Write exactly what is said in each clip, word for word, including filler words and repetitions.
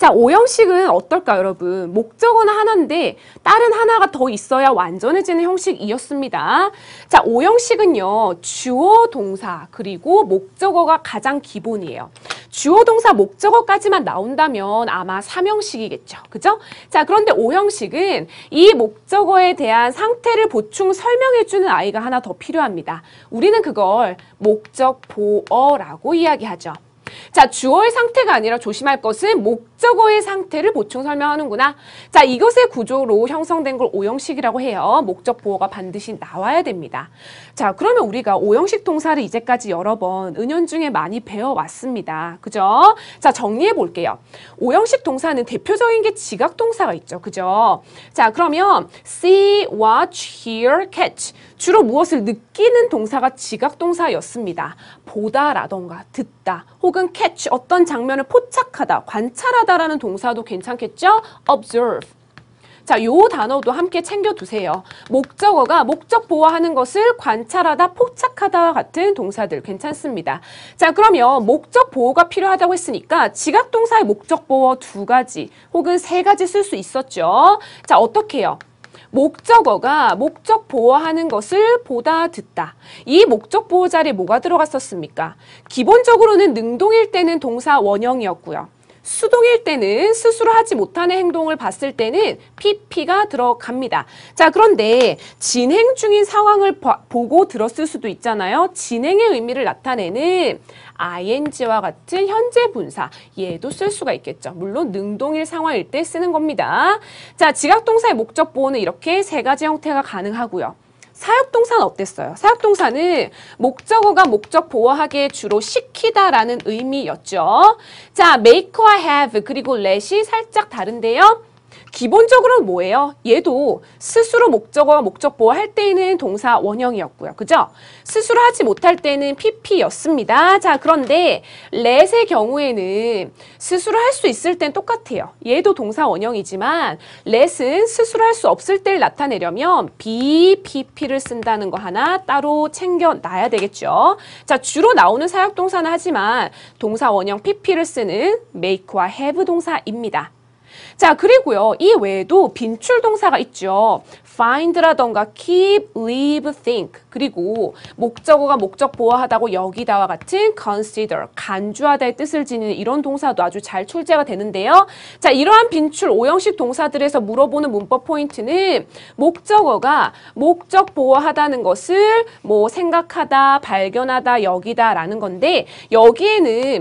자, 오형식은 어떨까요, 여러분? 목적어는 하나인데 다른 하나가 더 있어야 완전해지는 형식이었습니다. 자, 오형식은요. 주어, 동사, 그리고 목적어가 가장 기본이에요. 주어, 동사, 목적어까지만 나온다면 아마 삼형식이겠죠. 그죠? 자, 그런데 오형식은 이 목적어에 대한 상태를 보충 설명해주는 아이가 하나 더 필요합니다. 우리는 그걸 목적 보어라고 이야기하죠. 자, 주어의 상태가 아니라 조심할 것은 목적어의 상태를 보충 설명하는구나. 자, 이것의 구조로 형성된 걸 오형식이라고 해요. 목적 보어가 반드시 나와야 됩니다. 자, 그러면 우리가 오형식 동사를 이제까지 여러 번 은연중에 많이 배워왔습니다. 그죠? 자, 정리해 볼게요. 오형식 동사는 대표적인 게 지각 동사가 있죠. 그죠? 자, 그러면 see, watch, hear, catch. 주로 무엇을 느끼는 동사가 지각 동사였습니다. 보다라던가 듣다 혹은 catch 어떤 장면을 포착하다, 관찰하다라는 동사도 괜찮겠죠? observe. 자, 요 단어도 함께 챙겨두세요. 목적어가 목적 보호하는 것을 관찰하다, 포착하다와 같은 동사들 괜찮습니다. 자, 그러면 목적 보호가 필요하다고 했으니까 지각 동사의 목적 보호 두 가지 혹은 세 가지 쓸 수 있었죠. 자, 어떻게 해요? 목적어가 목적 보호하는 것을 보다, 듣다. 이 목적 보호 자리에 뭐가 들어갔었습니까? 기본적으로는 능동일 때는 동사 원형이었고요. 수동일 때는 스스로 하지 못하는 행동을 봤을 때는 피피가 들어갑니다. 자, 그런데 진행 중인 상황을 봐, 보고 들었을 수도 있잖아요. 진행의 의미를 나타내는 아이엔지와 같은 현재 분사, 얘도 쓸 수가 있겠죠. 물론 능동일 상황일 때 쓰는 겁니다. 자, 지각동사의 목적 보호는 이렇게 세 가지 형태가 가능하고요. 사역동사는 어땠어요? 사역동사는 목적어가 목적 보호하기에 주로 시키다라는 의미였죠. 자, make와 have 그리고 let이 살짝 다른데요. 기본적으로는 뭐예요? 얘도 스스로 목적어와 목적 보호할 때에는 동사 원형이었고요. 그죠? 스스로 하지 못할 때는 피피였습니다. 자, 그런데 let의 경우에는 스스로 할 수 있을 땐 똑같아요. 얘도 동사 원형이지만 let은 스스로 할 수 없을 때를 나타내려면 be, pp를 쓴다는 거 하나 따로 챙겨놔야 되겠죠. 자, 주로 나오는 사역동사는 하지만 동사 원형 pp를 쓰는 make와 have 동사입니다. 자, 그리고요. 이 외에도 빈출 동사가 있죠. find라던가 keep, leave, think. 그리고 목적어가 목적 보호하다고 여기다와 같은 consider, 간주하다의 뜻을 지니는 이런 동사도 아주 잘 출제가 되는데요. 자, 이러한 빈출 오형식 동사들에서 물어보는 문법 포인트는 목적어가 목적 보호하다는 것을 뭐 생각하다, 발견하다, 여기다 라는 건데 여기에는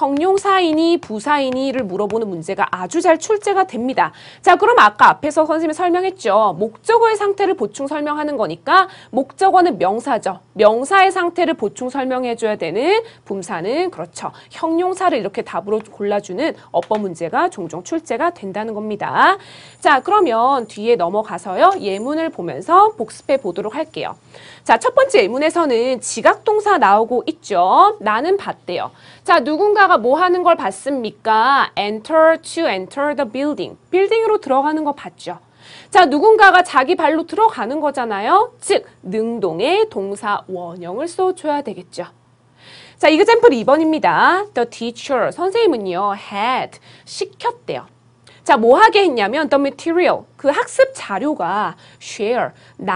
형용사이니 부사이니를 물어보는 문제가 아주 잘 출제가 됩니다. 자, 그럼 아까 앞에서 선생님이 설명했죠. 목적어의 상태를 보충 설명하는 거니까 목적어는 명사죠. 명사의 상태를 보충 설명해줘야 되는 분사는 그렇죠. 형용사를 이렇게 답으로 골라주는 어법 문제가 종종 출제가 된다는 겁니다. 자, 그러면 뒤에 넘어가서요. 예문을 보면서 복습해 보도록 할게요. 자, 첫 번째 예문에서는 지각동사 나오고 있죠. 나는 봤대요. 자, 누군가가 뭐 하는 걸 봤습니까? enter, to enter the building. 빌딩으로 들어가는 거 봤죠. 자, 누군가가 자기 발로 들어가는 거잖아요. 즉, 능동의 동사 원형을 써줘야 되겠죠. 자, example 이 번입니다. The teacher, 선생님은요, had, 시켰대요. 자, 뭐 하게 했냐면 the material, 그 학습 자료가 share,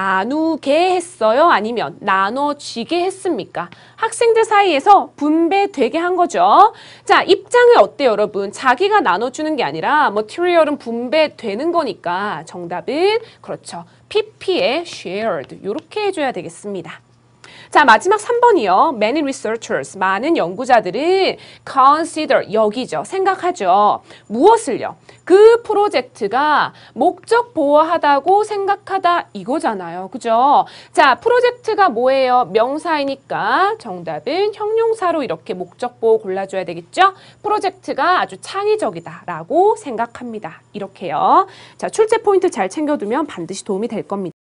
나누게 했어요? 아니면 나눠지게 했습니까? 학생들 사이에서 분배되게 한 거죠. 자, 입장은 어때요, 여러분? 자기가 나눠주는 게 아니라 material은 분배되는 거니까 정답은 그렇죠. 피피에 shared, 이렇게 해줘야 되겠습니다. 자, 마지막 삼 번이요. Many researchers, 많은 연구자들은 consider, 여기죠. 생각하죠. 무엇을요? 그 프로젝트가 목적 보호하다고 생각하다 이거잖아요. 그죠? 자, 프로젝트가 뭐예요? 명사이니까 정답은 형용사로 이렇게 목적 보호 골라줘야 되겠죠? 프로젝트가 아주 창의적이다라고 생각합니다. 이렇게요. 자, 출제 포인트 잘 챙겨두면 반드시 도움이 될 겁니다.